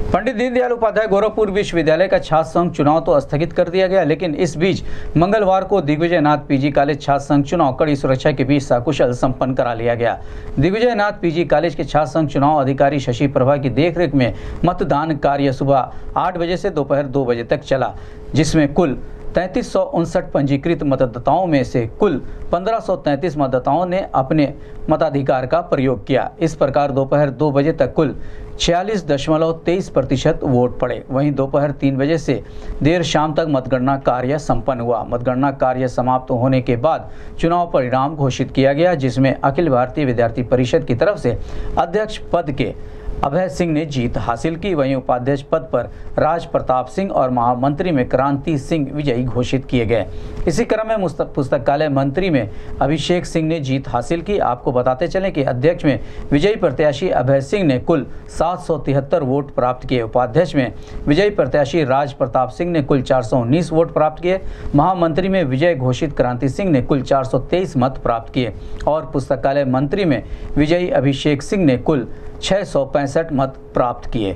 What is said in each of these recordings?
पंडित दीनदयाल उपाध्याय गोरखपुर विश्वविद्यालय का छात्र संघ चुनाव तो स्थगित कर दिया गया, लेकिन इस बीच मंगलवार को दिग्विजय नाथ पीजी कॉलेज छात्र संघ चुनाव कड़ी सुरक्षा के बीच सकुशल संपन्न करा लिया गया। दिग्विजय नाथ पीजी कॉलेज के छात्र संघ चुनाव अधिकारी शशि प्रभा की देखरेख में मतदान कार्य सुबह 8 बजे से दोपहर 2 बजे तक चला, जिसमें कुल 3359 पंजीकृत मतदाताओं में से कुल 1533 मतदाताओं ने अपने मताधिकार का प्रयोग किया। इस प्रकार दोपहर 2 बजे तक कुल 46.23% वोट पड़े। वहीं दोपहर 3 बजे से देर शाम तक मतगणना कार्य संपन्न हुआ। मतगणना कार्य समाप्त होने के बाद चुनाव परिणाम घोषित किया गया, जिसमें अखिल भारतीय विद्यार्थी परिषद की तरफ से अध्यक्ष पद के अभय सिंह ने जीत हासिल की। वहीं उपाध्यक्ष पद पर राज प्रताप सिंह और महामंत्री में क्रांति सिंह विजयी घोषित किए गए। इसी क्रम में पुस्तकालय मंत्री में अभिषेक सिंह ने जीत हासिल की। आपको बताते चलें कि अध्यक्ष में विजयी प्रत्याशी अभय सिंह ने कुल 773 वोट प्राप्त किए। उपाध्यक्ष में विजयी प्रत्याशी राज प्रताप सिंह ने कुल 419 वोट प्राप्त किए। महामंत्री में विजय घोषित क्रांति सिंह ने कुल 423 मत प्राप्त किए और पुस्तकालय मंत्री में विजयी अभिषेक सिंह ने कुल 665 मत प्राप्त किए।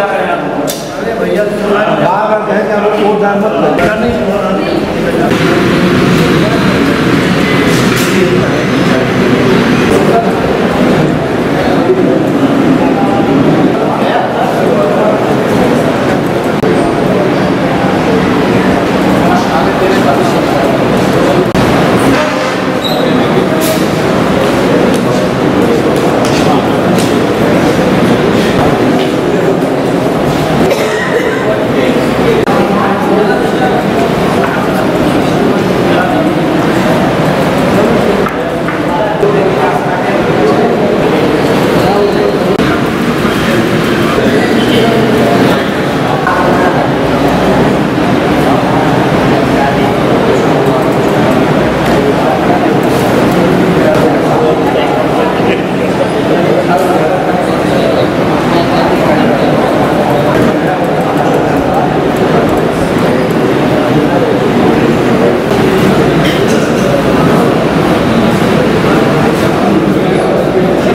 भैया